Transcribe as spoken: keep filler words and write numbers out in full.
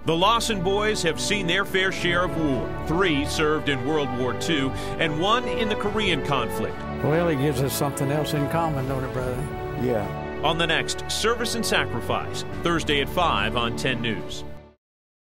The Lawson boys have seen their fair share of war. Three served in World War Two and one in the Korean conflict. Well, it gives us something else in common, don't it, brother? Yeah. On the next Service and Sacrifice, Thursday at five on ten News.